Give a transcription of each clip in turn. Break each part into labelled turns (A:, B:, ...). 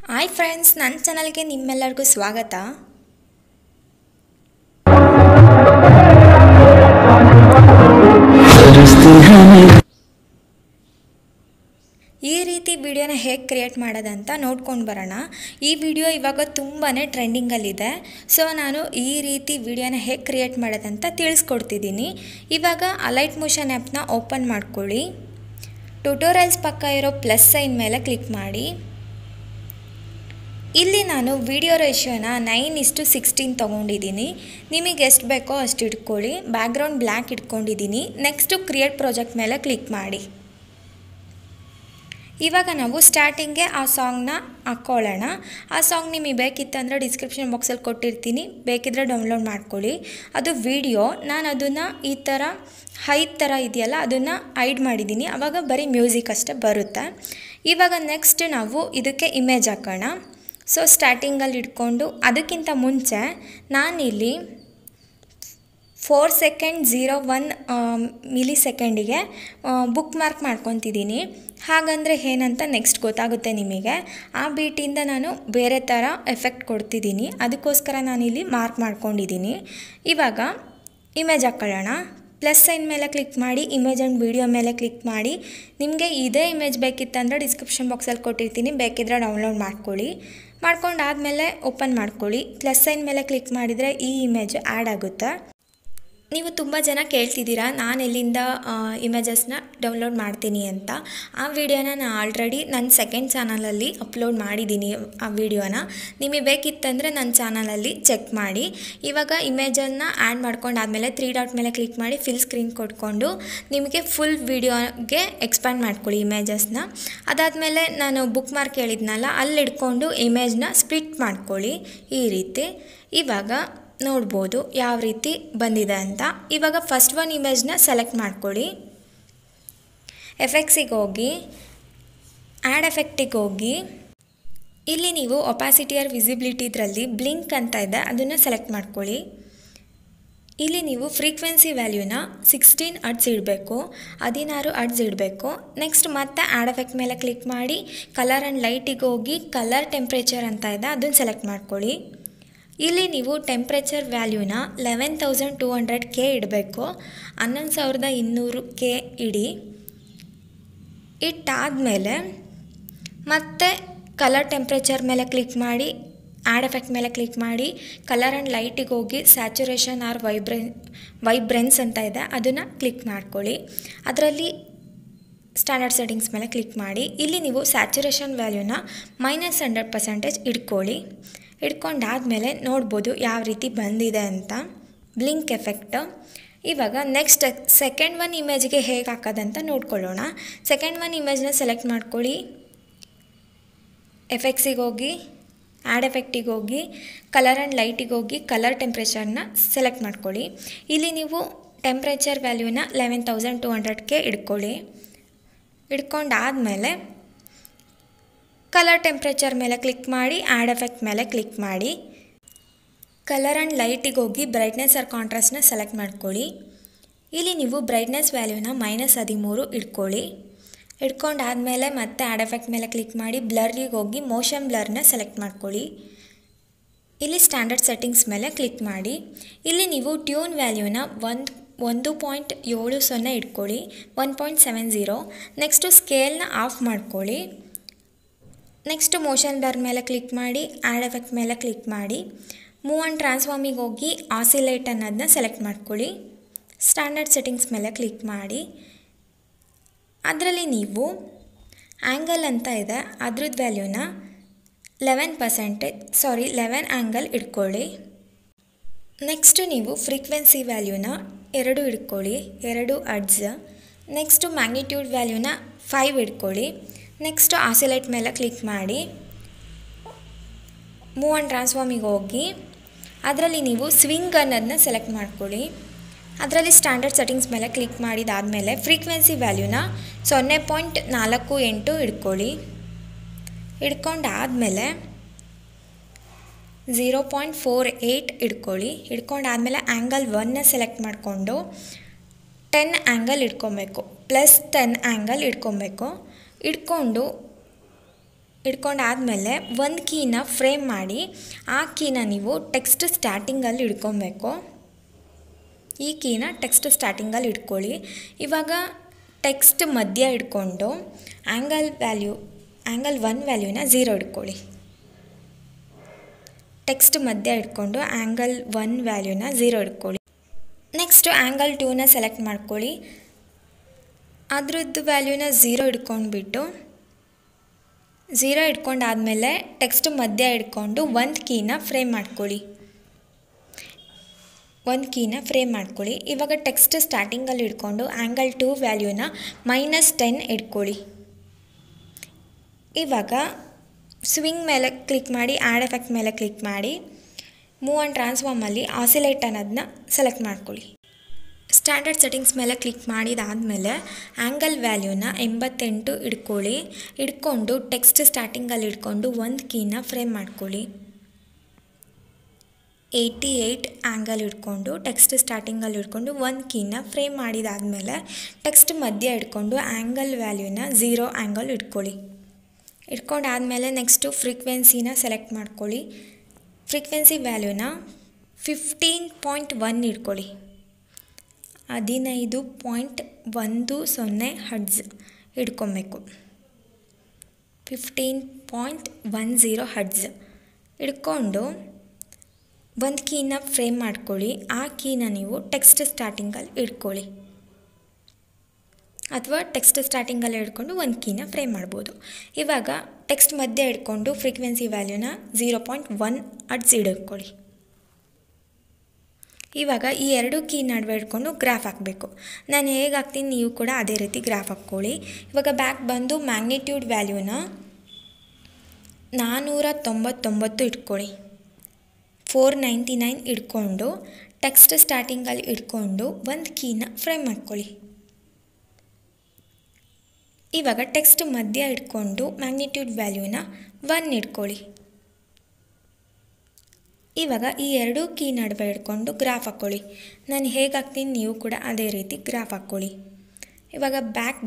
A: Hi friends, ನನ್ನ ಚಾನಲ್ಗೆ ನಿಮ್ಮೆಲ್ಲರಿಗೂ ಸ್ವಾಗತ. ಈ ರೀತಿ ವಿಡಿಯೋನ ಹೇಗೆ ಕ್ರಿಯೇಟ್ ಮಾಡೋದಂತ ನೋಡ್ಕೊಂಡು ಬರೋಣ. ಈ ವಿಡಿಯೋ ಇವಾಗ ತುಂಬಾ ಟ್ರೆಂಡಿಂಗಲ್ಲಿದೆ. ಸೊ ನಾನು ಈ ರೀತಿ ವಿಡಿಯೋನ ಹೇಗೆ ಕ್ರಿಯೇಟ್ ಮಾಡೋದಂತ ತಿಳಿಸ್ಕೊಡ್ತಿದ್ದೀನಿ. ಇವಾಗ ಅಲೈಟ್ ಮೋಷನ್ ಆ್ಯಪ್ನ ಓಪನ್ ಮಾಡ್ಕೊಳ್ಳಿ. ಟ್ಯುಟೋರಿಯಲ್ಸ್ ಪಕ್ಕ ಇರೋ ಪ್ಲಸ್ ಸೈನ್ ಮೇಲೆ ಕ್ಲಿಕ್ ಮಾಡಿ. ಇಲ್ಲಿ ನಾನು ವಿಡಿಯೋ ರೇಷಿಯೋನ 9:16 ತೊಗೊಂಡಿದ್ದೀನಿ. ನಿಮಗೆ ಎಷ್ಟು ಬೇಕೋ ಅಷ್ಟು ಇಟ್ಕೊಳ್ಳಿ. ಬ್ಯಾಕ್ಗ್ರೌಂಡ್ ಬ್ಲ್ಯಾಕ್ ಇಟ್ಕೊಂಡಿದ್ದೀನಿ. ನೆಕ್ಸ್ಟು ಕ್ರಿಯೇಟ್ ಪ್ರಾಜೆಕ್ಟ್ ಮೇಲೆ ಕ್ಲಿಕ್ ಮಾಡಿ. ಇವಾಗ ನಾವು ಸ್ಟಾರ್ಟಿಂಗ್ಗೆ ಆ ಸಾಂಗ್ನ ಹಾಕ್ಕೊಳ್ಳೋಣ. ಆ ಸಾಂಗ್ ನಿಮಗೆ ಬೇಕಿತ್ತಂದರೆ ಡಿಸ್ಕ್ರಿಪ್ಷನ್ ಬಾಕ್ಸಲ್ಲಿ ಕೊಟ್ಟಿರ್ತೀನಿ, ಬೇಕಿದ್ದರೆ ಡೌನ್ಲೋಡ್ ಮಾಡ್ಕೊಳ್ಳಿ. ಅದು ವಿಡಿಯೋ, ನಾನು ಅದನ್ನು ಈ ಥರ ಹೈಟ್ ಥರ ಇದೆಯಲ್ಲ ಅದನ್ನು ಹೈಡ್ ಮಾಡಿದ್ದೀನಿ. ಆವಾಗ ಬರೀ ಮ್ಯೂಸಿಕ್ ಅಷ್ಟೇ ಬರುತ್ತೆ. ಇವಾಗ ನೆಕ್ಸ್ಟ್ ನಾವು ಇದಕ್ಕೆ ಇಮೇಜ್ ಹಾಕೋಣ. ಸೊ ಸ್ಟಾರ್ಟಿಂಗಲ್ಲಿ ಇಟ್ಕೊಂಡು ಅದಕ್ಕಿಂತ ಮುಂಚೆ ನಾನಿಲ್ಲಿ 4.01 ಮಿಲಿ ಸೆಕೆಂಡಿಗೆ ಬುಕ್ ಮಾರ್ಕ್ ಮಾಡ್ಕೊತಿದ್ದೀನಿ. ಹಾಗಂದರೆ ಏನಂತ ನೆಕ್ಸ್ಟ್ ಗೊತ್ತಾಗುತ್ತೆ ನಿಮಗೆ. ಆ ಬೀಟಿಂದ ನಾನು ಬೇರೆ ಥರ ಎಫೆಕ್ಟ್ ಕೊಡ್ತಿದ್ದೀನಿ, ಅದಕ್ಕೋಸ್ಕರ ನಾನಿಲ್ಲಿ ಮಾರ್ಕ್ ಮಾಡ್ಕೊಂಡಿದ್ದೀನಿ. ಇವಾಗ ಇಮೇಜ್ ಹಾಕ್ಕೊಳ್ಳೋಣ. ಪ್ಲಸ್ ಸೈನ್ ಮೇಲೆ ಕ್ಲಿಕ್ ಮಾಡಿ, ಇಮೇಜ್ ಆ್ಯಂಡ್ ವಿಡಿಯೋ ಮೇಲೆ ಕ್ಲಿಕ್ ಮಾಡಿ. ನಿಮಗೆ ಇದೇ ಇಮೇಜ್ ಬೇಕಿತ್ತಂದರೆ ಡಿಸ್ಕ್ರಿಪ್ಷನ್ ಬಾಕ್ಸಲ್ಲಿ ಕೊಟ್ಟಿರ್ತೀನಿ, ಬೇಕಿದ್ದರೆ ಡೌನ್ಲೋಡ್ ಮಾಡ್ಕೊಳ್ಳಿ. ಮಾಡ್ಕೊಂಡಾದಮೇಲೆ ಓಪನ್ ಮಾಡ್ಕೊಳ್ಳಿ. ಪ್ಲಸ್ ಸೈನ್ ಮೇಲೆ ಕ್ಲಿಕ್ ಮಾಡಿದರೆ ಈ ಇಮೇಜ್ ಆ್ಯಡ್ ಆಗುತ್ತೆ. ನೀವು ತುಂಬ ಜನ ಕೇಳ್ತಿದ್ದೀರಾ ನಾನು ಎಲ್ಲಿಂದ ಇಮೇಜಸ್ನ ಡೌನ್ಲೋಡ್ ಮಾಡ್ತೀನಿ ಅಂತ. ಆ ವಿಡಿಯೋನ ನಾನು ಆಲ್ರೆಡಿ ನನ್ನ ಸೆಕೆಂಡ್ ಚಾನಲಲ್ಲಿ ಅಪ್ಲೋಡ್ ಮಾಡಿದ್ದೀನಿ. ಆ ವಿಡಿಯೋನ ನಿಮಗೆ ಬೇಕಿತ್ತಂದರೆ ನನ್ನ ಚಾನಲಲ್ಲಿ ಚೆಕ್ ಮಾಡಿ. ಇವಾಗ ಇಮೇಜನ್ನು ಆ್ಯಡ್ ಮಾಡ್ಕೊಂಡಾದಮೇಲೆ 3 ಡಾಟ್ ಮೇಲೆ ಕ್ಲಿಕ್ ಮಾಡಿ ಫಿಲ್ ಸ್ಕ್ರೀನ್ ಕೊಟ್ಕೊಂಡು ನಿಮಗೆ ಫುಲ್ ವಿಡಿಯೋಗೆ ಎಕ್ಸ್ಪ್ಯಾಂಡ್ ಮಾಡ್ಕೊಳ್ಳಿ ಇಮೇಜಸ್ನ. ಅದಾದಮೇಲೆ ನಾನು ಬುಕ್ ಮಾರ್ಕ್ ಹೇಳಿದ್ನಲ್ಲ, ಅಲ್ಲಿ ಇಟ್ಕೊಂಡು ಇಮೇಜ್ನ ಸ್ಪ್ಲಿಟ್ ಮಾಡ್ಕೊಳ್ಳಿ ಈ ರೀತಿ. ಇವಾಗ ನೋಡ್ಬೋದು ಯಾವ ರೀತಿ ಬಂದಿದೆ ಅಂತ. ಇವಾಗ ಫಸ್ಟ್ ಒನ್ ಇಮೇಜ್ನ ಸೆಲೆಕ್ಟ್ ಮಾಡ್ಕೊಳ್ಳಿ. ಎಫೆಕ್ಟ್ಸಿಗೆ ಹೋಗಿ, ಆ್ಯಡ್ ಎಫೆಕ್ಟಿಗೆ ಹೋಗಿ, ಇಲ್ಲಿ ನೀವು ಒಪಾಸಿಟಿ ಆರ್ ವಿಸಿಬಿಲಿಟಿ ಇದರಲ್ಲಿ ಬ್ಲಿಂಕ್ ಅಂತ ಇದೆ, ಅದನ್ನು ಸೆಲೆಕ್ಟ್ ಮಾಡ್ಕೊಳ್ಳಿ. ಇಲ್ಲಿ ನೀವು ಫ್ರೀಕ್ವೆನ್ಸಿ ವ್ಯಾಲ್ಯೂನ 16 ಹರ್ಟ್ಸ್ ಇಡಬೇಕು, 16 ಹರ್ಟ್ಸ್ ಇಡಬೇಕು. ನೆಕ್ಸ್ಟ್ ಮತ್ತೆ ಆ್ಯಡ್ ಎಫೆಕ್ಟ್ ಮೇಲೆ ಕ್ಲಿಕ್ ಮಾಡಿ ಕಲರ್ ಆ್ಯಂಡ್ ಲೈಟಿಗೆ ಹೋಗಿ ಕಲರ್ ಟೆಂಪ್ರೇಚರ್ ಅಂತ ಇದೆ, ಅದನ್ನು ಸೆಲೆಕ್ಟ್ ಮಾಡ್ಕೊಳ್ಳಿ. ಇಲ್ಲಿ ನೀವು ಟೆಂಪ್ರೇಚರ್ ವ್ಯಾಲ್ಯೂನ 11,200 K ಇಡಬೇಕು, 11,200 K ಇಡಿ. ಇಟ್ಟಾದಮೇಲೆ ಮತ್ತೆ ಕಲರ್ ಟೆಂಪ್ರೇಚರ್ ಮೇಲೆ ಕ್ಲಿಕ್ ಮಾಡಿ, ಆ್ಯಡ್ ಎಫೆಕ್ಟ್ ಮೇಲೆ ಕ್ಲಿಕ್ ಮಾಡಿ ಕಲರ್ ಆ್ಯಂಡ್ ಲೈಟಿಗೆ ಹೋಗಿ ಸ್ಯಾಚುರೇಷನ್ ಆರ್ ವೈಬ್ರೆನ್ಸ್ ಅಂತ ಇದೆ, ಅದನ್ನು ಕ್ಲಿಕ್ ಮಾಡ್ಕೊಳ್ಳಿ. ಅದರಲ್ಲಿ ಸ್ಟ್ಯಾಂಡರ್ಡ್ ಸೆಟ್ಟಿಂಗ್ಸ್ ಮೇಲೆ ಕ್ಲಿಕ್ ಮಾಡಿ. ಇಲ್ಲಿ ನೀವು ಸ್ಯಾಚುರೇಷನ್ ವ್ಯಾಲ್ಯೂನ -100% ಇಟ್ಕೊಳ್ಳಿ. ಇಟ್ಕೊಂಡಾದಮೇಲೆ ನೋಡ್ಬೋದು ಯಾವ ರೀತಿ ಬಂದಿದೆ ಅಂತ, ಬ್ಲಿಂಕ್ ಎಫೆಕ್ಟ್. ಇವಾಗ ನೆಕ್ಸ್ಟ್ ಸೆಕೆಂಡ್ ಒನ್ ಇಮೇಜ್ಗೆ ಹೇಗೆ ಹಾಕೋದಂತ ನೋಡ್ಕೊಳ್ಳೋಣ. ಸೆಕೆಂಡ್ ಒನ್ ಇಮೇಜ್ನ ಸೆಲೆಕ್ಟ್ ಮಾಡ್ಕೊಳ್ಳಿ. ಎಫೆಕ್ಟ್ಸಿಗೆ ಹೋಗಿ, ಆ್ಯಡ್ ಎಫೆಕ್ಟಿಗೆ ಹೋಗಿ, ಕಲರ್ ಆ್ಯಂಡ್ ಲೈಟಿಗೆ ಹೋಗಿ ಕಲರ್ ಟೆಂಪ್ರೇಚರ್ನ ಸೆಲೆಕ್ಟ್ ಮಾಡ್ಕೊಳ್ಳಿ. ಇಲ್ಲಿ ನೀವು ಟೆಂಪ್ರೇಚರ್ ವ್ಯಾಲ್ಯೂನ 11,200 K ಇಟ್ಕೊಳ್ಳಿ. ಇಟ್ಕೊಂಡಾದಮೇಲೆ ಕಲರ್ ಟೆಂಪ್ರೇಚರ್ ಮೇಲೆ ಕ್ಲಿಕ್ ಮಾಡಿ, ಆ್ಯಡ್ ಎಫೆಕ್ಟ್ ಮೇಲೆ ಕ್ಲಿಕ್ ಮಾಡಿ, ಕಲರ್ ಆ್ಯಂಡ್ ಲೈಟಿಗೆ ಹೋಗಿ ಬ್ರೈಟ್ನೆಸ್ ಆರ್ ಕಾಂಟ್ರಾಸ್ಟ್ನ ಸೆಲೆಕ್ಟ್ ಮಾಡ್ಕೊಳ್ಳಿ. ಇಲ್ಲಿ ನೀವು ಬ್ರೈಟ್ನೆಸ್ ವ್ಯಾಲ್ಯೂನ -13 ಇಟ್ಕೊಳ್ಳಿ. ಇಟ್ಕೊಂಡಾದಮೇಲೆ ಮತ್ತೆ ಆ್ಯಡ್ ಎಫೆಕ್ಟ್ ಮೇಲೆ ಕ್ಲಿಕ್ ಮಾಡಿ ಬ್ಲರ್ರಿಗೆ ಹೋಗಿ ಮೋಷನ್ ಬ್ಲರ್ನ ಸೆಲೆಕ್ಟ್ ಮಾಡ್ಕೊಳ್ಳಿ. ಇಲ್ಲಿ ಸ್ಟ್ಯಾಂಡರ್ಡ್ ಸೆಟ್ಟಿಂಗ್ಸ್ ಮೇಲೆ ಕ್ಲಿಕ್ ಮಾಡಿ. ಇಲ್ಲಿ ನೀವು ಟ್ಯೂನ್ ವ್ಯಾಲ್ಯೂನ 1.70 ಇಟ್ಕೊಳ್ಳಿ, 1.70. ನೆಕ್ಸ್ಟು ಸ್ಕೇಲ್ನ ಆಫ್ ಮಾಡ್ಕೊಳ್ಳಿ. ನೆಕ್ಸ್ಟು ಮೋಷನ್ ಬ್ಲರ್ ಮೇಲೆ ಕ್ಲಿಕ್ ಮಾಡಿ, ಆ್ಯಡ್ ಎಫೆಕ್ಟ್ ಮೇಲೆ ಕ್ಲಿಕ್ ಮಾಡಿ, ಮೂವ್ ಆ್ಯಂಡ್ ಟ್ರಾನ್ಸ್ಫಾರ್ಮಿಗೆ ಹೋಗಿ ಆಸಿಲೇಟ್ ಅನ್ನೋದನ್ನ ಸೆಲೆಕ್ಟ್ ಮಾಡ್ಕೊಳ್ಳಿ. ಸ್ಟ್ಯಾಂಡರ್ಡ್ ಸೆಟ್ಟಿಂಗ್ಸ್ ಮೇಲೆ ಕ್ಲಿಕ್ ಮಾಡಿ. ಅದರಲ್ಲಿ ನೀವು ಆ್ಯಂಗಲ್ ಅಂತ ಇದೆ, ಅದ್ರದ್ದು ವ್ಯಾಲ್ಯೂನ 11 ಆ್ಯಂಗಲ್ ಇಟ್ಕೊಳ್ಳಿ. ನೆಕ್ಸ್ಟು ನೀವು ಫ್ರೀಕ್ವೆನ್ಸಿ ವ್ಯಾಲ್ಯೂನ 2 ಇಟ್ಕೊಳ್ಳಿ, 2 ಹರ್ಟ್ಸ್. ನೆಕ್ಸ್ಟು ಮ್ಯಾಗ್ನಿಟ್ಯೂಡ್ ವ್ಯಾಲ್ಯೂನ 5 ಇಟ್ಕೊಳ್ಳಿ. ನೆಕ್ಸ್ಟು ಆಸಿಲೇಟ್ ಮೇಲೆ ಕ್ಲಿಕ್ ಮಾಡಿ, ಮೂವ್ ಆ್ಯಂಡ್ ಟ್ರಾನ್ಸ್ಫಾರ್ಮಿಗೆ ಹೋಗಿ ಅದರಲ್ಲಿ ನೀವು ಸ್ವಿಂಗ್ ಅನ್ನೋದನ್ನ ಸೆಲೆಕ್ಟ್ ಮಾಡ್ಕೊಳ್ಳಿ. ಅದರಲ್ಲಿ ಸ್ಟ್ಯಾಂಡರ್ಡ್ ಸೆಟ್ಟಿಂಗ್ಸ್ ಮೇಲೆ ಕ್ಲಿಕ್ ಮಾಡಿದಾದಮೇಲೆ ಫ್ರೀಕ್ವೆನ್ಸಿ ವ್ಯಾಲ್ಯೂನ 0.48 ಇಟ್ಕೊಳ್ಳಿ. ಇಟ್ಕೊಂಡಾದಮೇಲೆ 0.48 ಇಟ್ಕೊಳ್ಳಿ. ಇಟ್ಕೊಂಡಾದಮೇಲೆ ಆ್ಯಂಗಲ್ 1ನ ಸೆಲೆಕ್ಟ್ ಮಾಡಿಕೊಂಡು 10 ಆ್ಯಂಗಲ್ ಇಟ್ಕೊಬೇಕು, +10 ಆ್ಯಂಗಲ್ ಇಟ್ಕೊಬೇಕು. ಇಟ್ಕೊಂಡು ಇಟ್ಕೊಂಡಾದಮೇಲೆ ಒಂದು ಕೀನ ಫ್ರೇಮ್ ಮಾಡಿ ಆ ಕೀನ ನೀವು ಟೆಕ್ಸ್ಟ್ ಸ್ಟಾರ್ಟಿಂಗಲ್ಲಿ ಇಟ್ಕೊಬೇಕು. ಈ ಕೀನ ಟೆಕ್ಸ್ಟ್ ಸ್ಟಾರ್ಟಿಂಗಲ್ಲಿ ಇಟ್ಕೊಳ್ಳಿ. ಇವಾಗ ಟೆಕ್ಸ್ಟ್ ಮಧ್ಯ ಇಟ್ಕೊಂಡು ಆ್ಯಂಗಲ್ 1 ವ್ಯಾಲ್ಯೂನ 0 ಇಟ್ಕೊಳ್ಳಿ. ಟೆಕ್ಸ್ಟ್ ಮಧ್ಯ ಇಟ್ಕೊಂಡು ಆ್ಯಂಗಲ್ 1 ವ್ಯಾಲ್ಯೂನ 0 ಇಟ್ಕೊಳ್ಳಿ. ನೆಕ್ಸ್ಟು ಆ್ಯಂಗಲ್ 2ನ ಸೆಲೆಕ್ಟ್ ಮಾಡ್ಕೊಳ್ಳಿ. ಅದರದ್ದು ವ್ಯಾಲ್ಯೂನ 0 ಇಟ್ಕೊಂಡ್ಬಿಟ್ಟು 0 ಇಟ್ಕೊಂಡಾದಮೇಲೆ ಟೆಕ್ಸ್ಟ್ ಮಧ್ಯ ಇಟ್ಕೊಂಡು ಒಂದು ಕೀನ ಫ್ರೇಮ್ ಮಾಡ್ಕೊಳ್ಳಿ. ಇವಾಗ ಟೆಕ್ಸ್ಟ್ ಸ್ಟಾರ್ಟಿಂಗಲ್ಲಿ ಇಟ್ಕೊಂಡು ಆ್ಯಂಗಲ್ 2 ವ್ಯಾಲ್ಯೂನ -10 ಇಟ್ಕೊಳ್ಳಿ. ಇವಾಗ ಸ್ವಿಂಗ್ ಮೇಲೆ ಕ್ಲಿಕ್ ಮಾಡಿ ಆ್ಯಡ್ ಎಫೆಕ್ಟ್ ಮೇಲೆ ಕ್ಲಿಕ್ ಮಾಡಿ ಮೂವ್ ಆ್ಯಂಡ್ ಟ್ರಾನ್ಸ್ಫಾರ್ಮಲ್ಲಿ ಆಸಿಲೇಟ್ ಅನ್ನೋದನ್ನ ಸೆಲೆಕ್ಟ್ ಮಾಡ್ಕೊಳ್ಳಿ. ಸ್ಟ್ಯಾಂಡರ್ಡ್ ಸೆಟ್ಟಿಂಗ್ಸ್ ಮೇಲೆ ಕ್ಲಿಕ್ ಮಾಡಿದಾದಮೇಲೆ ಆ್ಯಂಗಲ್ ವ್ಯಾಲ್ಯೂನ 88 ಇಟ್ಕೊಂಡು ಟೆಕ್ಸ್ಟ್ ಸ್ಟಾರ್ಟಿಂಗಲ್ಲಿ ಇಟ್ಕೊಂಡು ಒಂದು ಕೀನ ಫ್ರೇಮ್ ಮಾಡ್ಕೊಳ್ಳಿ. 88 ಆ್ಯಂಗಲ್ ಇಟ್ಕೊಂಡು ಟೆಕ್ಸ್ಟ್ ಸ್ಟಾರ್ಟಿಂಗಲ್ಲಿ ಇಟ್ಕೊಂಡು ಒಂದು ಕೀನ ಫ್ರೇಮ್ ಮಾಡಿದಾದಮೇಲೆ ಟೆಕ್ಸ್ಟ್ ಮಧ್ಯ ಇಟ್ಕೊಂಡು ಆ್ಯಂಗಲ್ ವ್ಯಾಲ್ಯೂನ 0 ಆ್ಯಂಗಲ್ ಇಟ್ಕೊಂಡಾದಮೇಲೆ ನೆಕ್ಸ್ಟು ಫ್ರೀಕ್ವೆನ್ಸಿನ ಸೆಲೆಕ್ಟ್ ಮಾಡ್ಕೊಳ್ಳಿ. ಫ್ರೀಕ್ವೆನ್ಸಿ ವ್ಯಾಲ್ಯೂನ 15.1 ಇಟ್ಕೊಳ್ಳಿ. 15.10 ಹರ್ಟ್ಜ್ ಇಟ್ಕೊಬೇಕು. 15.10 ಹರ್ಟ್ಜ್ ಇಟ್ಕೊಂಡು ಒಂದು ಕೀನ ಫ್ರೇಮ್ ಮಾಡ್ಕೊಳ್ಳಿ. ಆ ಕೀನ ನೀವು ಟೆಕ್ಸ್ಟ್ ಸ್ಟಾರ್ಟಿಂಗಲ್ಲಿ ಇಟ್ಕೊಳ್ಳಿ ಅಥವಾ ಟೆಕ್ಸ್ಟ್ ಸ್ಟಾರ್ಟಿಂಗಲ್ಲಿ ಇಟ್ಕೊಂಡು ಒಂದು ಕೀನ ಫ್ರೇಮ್ ಮಾಡ್ಬೋದು. ಇವಾಗ ಟೆಕ್ಸ್ಟ್ ಮಧ್ಯೆ ಇಟ್ಕೊಂಡು ಫ್ರೀಕ್ವೆನ್ಸಿ ವ್ಯಾಲ್ಯೂನ 0.1 ಹರ್ಟ್ಜ್ ಇಟ್ಕೊಳ್ಳಿ. ಇವಾಗ ಈ ಎರಡು ಕೀ ನಡುವೆ ಇಟ್ಕೊಂಡು ಗ್ರಾಫ್ ಹಾಕಬೇಕು. ನಾನು ಹೇಗೆ ಹಾಕ್ತೀನಿ ನೀವು ಕೂಡ ಅದೇ ರೀತಿ ಗ್ರಾಫ್ ಹಾಕ್ಕೊಳ್ಳಿ. ಇವಾಗ ಬ್ಯಾಕ್ ಬಂದು ಮ್ಯಾಗ್ನಿಟ್ಯೂಡ್ ವ್ಯಾಲ್ಯೂನ 499 ಇಟ್ಕೊಳ್ಳಿ. 499 ಇಟ್ಕೊಂಡು ಟೆಕ್ಸ್ಟ್ ಸ್ಟಾರ್ಟಿಂಗಲ್ಲಿ ಇಟ್ಕೊಂಡು ಒಂದು ಕೀನ ಫ್ರೇಮ್ ಮಾಡ್ಕೊಳ್ಳಿ. ಇವಾಗ ಟೆಕ್ಸ್ಟ್ ಮಧ್ಯ ಇಟ್ಕೊಂಡು ಮ್ಯಾಗ್ನಿಟ್ಯೂಡ್ ವ್ಯಾಲ್ಯೂನ 1 ಇಟ್ಕೊಳ್ಳಿ. ಇವಾಗ ಈ ಎರಡೂ ಕೀ ನಡುವೆ ಇಟ್ಕೊಂಡು ಗ್ರಾಫ್ ಹಾಕ್ಕೊಳ್ಳಿ. ನಾನು ಹೇಗೆ ಹಾಕ್ತೀನಿ ನೀವು ಕೂಡ ಅದೇ ರೀತಿ ಗ್ರಾಫ್ ಹಾಕ್ಕೊಳ್ಳಿ. ಇವಾಗ ಬ್ಯಾಕ್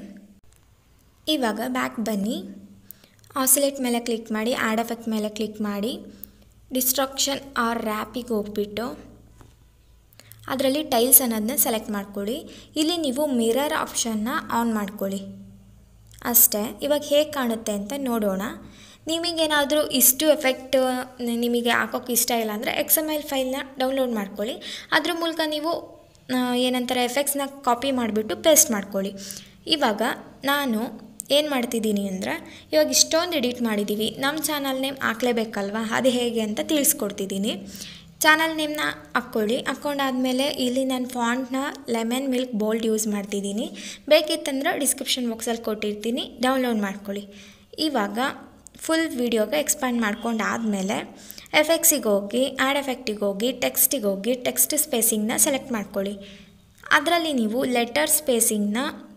A: ಬನ್ನಿ ಆಸಿಲೇಟ್ ಮೇಲೆ ಕ್ಲಿಕ್ ಮಾಡಿ ಆ್ಯಡ್ ಎಫೆಕ್ಟ್ ಮೇಲೆ ಕ್ಲಿಕ್ ಮಾಡಿ ಡಿಸ್ಟ್ರಕ್ಷನ್ ಆರ್ ರ್ಯಾಪಿಗೆ ಹೋಗ್ಬಿಟ್ಟು ಅದರಲ್ಲಿ ಟೈಲ್ಸ್ ಅನ್ನೋದನ್ನ ಸೆಲೆಕ್ಟ್ ಮಾಡ್ಕೊಳ್ಳಿ. ಇಲ್ಲಿ ನೀವು ಮಿರರ್ ಆಪ್ಷನ್ನ ಆನ್ ಮಾಡ್ಕೊಳ್ಳಿ ಅಷ್ಟೇ. ಇವಾಗ ಹೇಗೆ ಕಾಣುತ್ತೆ ಅಂತ ನೋಡೋಣ. ನಿಮಗೇನಾದರೂ ಇಷ್ಟು ಎಫೆಕ್ಟ್ ನಿಮಗೆ ಹಾಕೋಕ್ಕೆ ಇಷ್ಟ ಇಲ್ಲ ಅಂದರೆ XML ಫೈಲ್ನ ಡೌನ್ಲೋಡ್ ಮಾಡ್ಕೊಳ್ಳಿ. ಅದ್ರ ಮೂಲಕ ನೀವು ಏನಂತಾರೆ ಎಫೆಕ್ಟ್ಸ್ನ ಕಾಪಿ ಮಾಡಿಬಿಟ್ಟು ಪೇಸ್ಟ್ ಮಾಡ್ಕೊಳ್ಳಿ. ಇವಾಗ ನಾನು ಏನು ಮಾಡ್ತಿದ್ದೀನಿ ಅಂದರೆ ಇವಾಗ ಇಷ್ಟೊಂದು ಎಡಿಟ್ ಮಾಡಿದ್ದೀವಿ, ನಮ್ಮ ಚಾನಲ್ ನೇಮ್ ಹಾಕ್ಲೇಬೇಕಲ್ವ, ಅದು ಹೇಗೆ ಅಂತ ತಿಳಿಸ್ಕೊಡ್ತಿದ್ದೀನಿ. ಚಾನಲ್ ನೇಮ್ನ ಹಾಕ್ಕೊಂಡಾದಮೇಲೆ ಇಲ್ಲಿ ನಾನು ಫಾಂಟ್ನ ಲೆಮನ್ ಮಿಲ್ಕ್ ಬೋಲ್ಡ್ ಯೂಸ್ ಮಾಡ್ತಿದ್ದೀನಿ. ಬೇಕಿತ್ತಂದ್ರೆ ಡಿಸ್ಕ್ರಿಪ್ಷನ್ ಬಾಕ್ಸಲ್ಲಿ ಕೊಟ್ಟಿರ್ತೀನಿ, ಡೌನ್ಲೋಡ್ ಮಾಡ್ಕೊಳ್ಳಿ. ಇವಾಗ ಫುಲ್ ವೀಡಿಯೋಗೆ ಎಕ್ಸ್ಪ್ಯಾಂಡ್ ಮಾಡ್ಕೊಂಡಾದಮೇಲೆ ಎಫೆಕ್ಟ್ಸಿಗೆ ಹೋಗಿ ಆ್ಯಡ್ ಎಫೆಕ್ಟಿಗೆ ಹೋಗಿ ಟೆಕ್ಸ್ಟಿಗೆ ಹೋಗಿ ಟೆಕ್ಸ್ಟ್ ಸ್ಪೇಸಿಂಗ್ನ ಸೆಲೆಕ್ಟ್ ಮಾಡ್ಕೊಳ್ಳಿ. ಅದರಲ್ಲಿ ನೀವು ಲೆಟರ್ ಸ್ಪೇಸಿಂಗ್ನ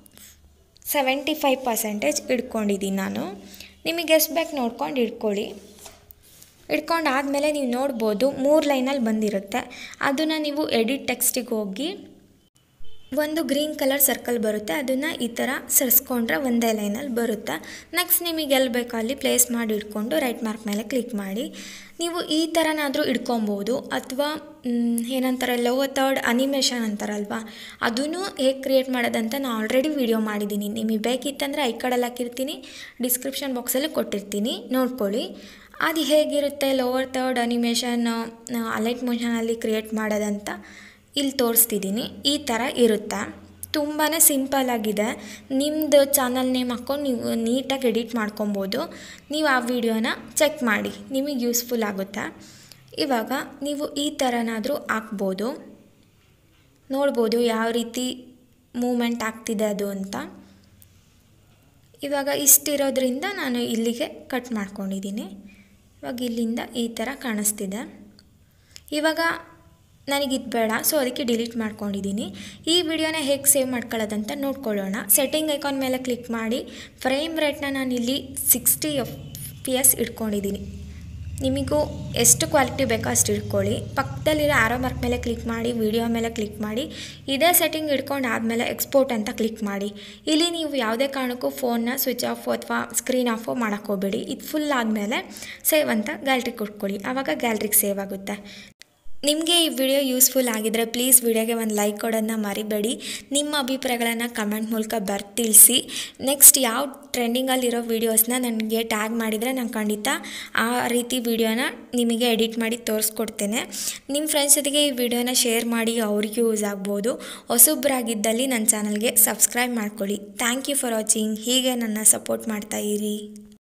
A: 75% ಇಟ್ಕೊಂಡಿದ್ದೀನಿ ನಾನು. ನಿಮಗೆ ಎಷ್ಟು ಬೇಕು ನೋಡ್ಕೊಂಡು ಇಟ್ಕೊಳ್ಳಿ. ಇಟ್ಕೊಂಡಾದಮೇಲೆ ನೀವು ನೋಡ್ಬೋದು 3 ಲೈನಲ್ಲಿ ಬಂದಿರುತ್ತೆ. ಅದನ್ನು ನೀವು ಎಡಿಟ್ ಟೆಕ್ಸ್ಟಿಗೆ ಹೋಗಿ ಒಂದು ಗ್ರೀನ್ ಕಲರ್ ಸರ್ಕಲ್ ಬರುತ್ತೆ, ಅದನ್ನು ಈ ಥರ ಸರಿಸ್ಕೊಂಡ್ರೆ ಒಂದೇ ಲೈನಲ್ಲಿ ಬರುತ್ತೆ. ನೆಕ್ಸ್ಟ್ ನಿಮಗೆ ಎಲ್ಲಿ ಬೇಕೋ ಅಲ್ಲಿ ಪ್ಲೇಸ್ ಮಾಡಿ ಇಟ್ಕೊಂಡು ರೈಟ್ ಮಾರ್ಕ್ ಮೇಲೆ ಕ್ಲಿಕ್ ಮಾಡಿ ನೀವು ಈ ಥರನಾದರೂ ಇಟ್ಕೊಬೋದು. ಅಥವಾ ಏನಂತಾರೆ ಲೋವರ್ ಥರ್ಡ್ ಅನಿಮೇಷನ್ ಅಂತಾರಲ್ವ, ಅದನ್ನು ಹೇಗೆ ಕ್ರಿಯೇಟ್ ಮಾಡೋದಂತ ನಾನು ಆಲ್ರೆಡಿ ವಿಡಿಯೋ ಮಾಡಿದ್ದೀನಿ. ನಿಮಗೆ ಬೇಕಿತ್ತಂದರೆ ಐ ಕಾರ್ಡಲ್ಲಿ ಹಾಕಿರ್ತೀನಿ, ಡಿಸ್ಕ್ರಿಪ್ಷನ್ ಬಾಕ್ಸಲ್ಲಿ ಕೊಟ್ಟಿರ್ತೀನಿ, ನೋಡ್ಕೊಳ್ಳಿ. ಅದು ಹೇಗಿರುತ್ತೆ ಲೋವರ್ ಥರ್ಡ್ ಅನಿಮೇಷನ್ ಅಲೈಟ್ ಮೋಷನಲ್ಲಿ ಕ್ರಿಯೇಟ್ ಮಾಡೋದಂತ ಇಲ್ಲಿ ತೋರಿಸ್ತಿದ್ದೀನಿ. ಈ ಥರ ಇರುತ್ತೆ, ತುಂಬಾ ಸಿಂಪಲ್ಲಾಗಿದೆ. ನಿಮ್ಮದು ಚಾನಲ್ ನೇಮ್ ಹಾಕ್ಕೊಂಡು ನೀವು ನೀಟಾಗಿ ಎಡಿಟ್ ಮಾಡ್ಕೊಬೋದು. ನೀವು ಆ ವಿಡಿಯೋನ ಚೆಕ್ ಮಾಡಿ, ನಿಮಗೆ ಯೂಸ್ಫುಲ್ ಆಗುತ್ತೆ. ಇವಾಗ ನೀವು ಈ ಥರನಾದರೂ ಹಾಕ್ಬೋದು, ನೋಡ್ಬೋದು ಯಾವ ರೀತಿ ಮೂಮೆಂಟ್ ಆಗ್ತಿದೆ ಅದು ಅಂತ. ಇವಾಗ ಇಷ್ಟಿರೋದ್ರಿಂದ ನಾನು ಇಲ್ಲಿಗೆ ಕಟ್ ಮಾಡ್ಕೊಂಡಿದ್ದೀನಿ. ಇವಾಗ ಇಲ್ಲಿಂದ ಈ ಥರ ಕಾಣಿಸ್ತಿದೆ. ಇವಾಗ ನನಗಿದು ಬೇಡ, ಸೊ ಅದಕ್ಕೆ ಡಿಲೀಟ್ ಮಾಡ್ಕೊಂಡಿದ್ದೀನಿ. ಈ ವಿಡಿಯೋನ ಹೇಗೆ ಸೇವ್ ಮಾಡ್ಕೊಳ್ಳೋದಂತ ನೋಡ್ಕೊಳ್ಳೋಣ. ಸೆಟ್ಟಿಂಗ್ ಐಕಾನ್ ಮೇಲೆ ಕ್ಲಿಕ್ ಮಾಡಿ ಫ್ರೇಮ್ ರೇಟ್ನ ನಾನು ಇಲ್ಲಿ 60 FPS ಇಟ್ಕೊಂಡಿದ್ದೀನಿ. ನಿಮಗೂ ಎಷ್ಟು ಕ್ವಾಲಿಟಿ ಬೇಕೋ ಅಷ್ಟು ಇಟ್ಕೊಳ್ಳಿ. ಪಕ್ಕದಲ್ಲಿರೋ ಆರೋ ಮಾರ್ಕ್ ಮೇಲೆ ಕ್ಲಿಕ್ ಮಾಡಿ, ವಿಡಿಯೋ ಮೇಲೆ ಕ್ಲಿಕ್ ಮಾಡಿ, ಇದೇ ಸೆಟ್ಟಿಂಗ್ ಇಟ್ಕೊಂಡು ಆದಮೇಲೆ ಎಕ್ಸ್ಪೋರ್ಟ್ ಅಂತ ಕ್ಲಿಕ್ ಮಾಡಿ. ಇಲ್ಲಿ ನೀವು ಯಾವುದೇ ಕಾರಣಕ್ಕೂ ಫೋನ್ನ ಸ್ವಿಚ್ ಆಫ್ ಅಥವಾ ಸ್ಕ್ರೀನ್ ಆಫು ಮಾಡೋಕ್ಕೆ ಹೋಗಬೇಡಿ. ಇದು ಫುಲ್ ಆದಮೇಲೆ ಸೇವ್ ಅಂತ ಗ್ಯಾಲ್ರಿಗೆ ಕೊಟ್ಕೊಳ್ಳಿ. ಆವಾಗ ಗ್ಯಾಲ್ರಿಗೆ ಸೇವ್ ಆಗುತ್ತೆ. ನಿಮಗೆ ಈ ವಿಡಿಯೋ ಯೂಸ್ಫುಲ್ ಆಗಿದ್ದರೆ ಪ್ಲೀಸ್ ವಿಡಿಯೋಗೆ ಒಂದು ಲೈಕ್ ಕೊಡೋದನ್ನ ಮರಿಬೇಡಿ. ನಿಮ್ಮ ಅಭಿಪ್ರಾಯಗಳನ್ನು ಕಮೆಂಟ್ ಮೂಲಕ ತಿಳಿಸಿ. ನೆಕ್ಸ್ಟ್ ಯಾವ ಟ್ರೆಂಡಿಂಗಲ್ಲಿರೋ ವೀಡಿಯೋಸ್ನ ನನಗೆ ಟ್ಯಾಗ್ ಮಾಡಿದರೆ ನಾನು ಖಂಡಿತ ಆ ರೀತಿ ವಿಡಿಯೋನ ನಿಮಗೆ ಎಡಿಟ್ ಮಾಡಿ ತೋರಿಸ್ಕೊಡ್ತೇನೆ. ನಿಮ್ಮ ಫ್ರೆಂಡ್ಸ್ ಜೊತೆಗೆ ಈ ವಿಡಿಯೋನ ಶೇರ್ ಮಾಡಿ, ಅವ್ರಿಗೆ ಯೂಸ್ ಆಗ್ಬೋದು. ಹೊಸಬ್ರಾಗಿದ್ದಲ್ಲಿ ನನ್ನ ಚಾನಲ್ಗೆ ಸಬ್ಸ್ಕ್ರೈಬ್ ಮಾಡ್ಕೊಳ್ಳಿ. Thank you for watching. ಹೀಗೆ ನನ್ನ ಸಪೋರ್ಟ್ ಮಾಡ್ತಾ ಇರಿ.